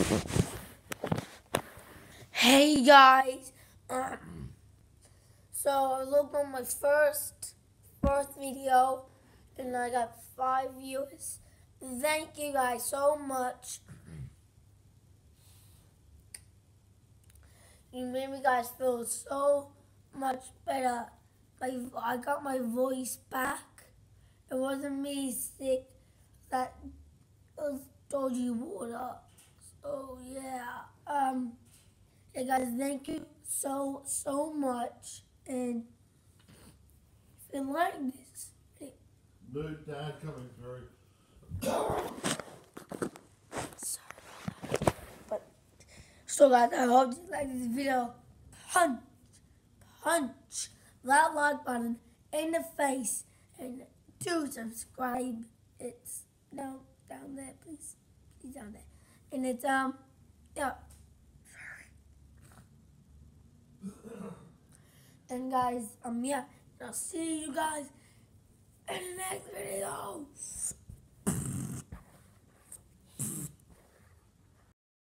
Hey guys, so I looked on my first video and I got 5 views. Thank you guys so much. You made me guys feel so much better. I got my voice back. It wasn't me sick that told you water. So yeah, hey guys, thank you so much. And if you like this, Dude, Dad coming through. so guys, I hope you like this video. Punch that like button in the face and do subscribe. It's down there, please down there. And it's yeah. And guys, yeah, I'll see you guys in the next video.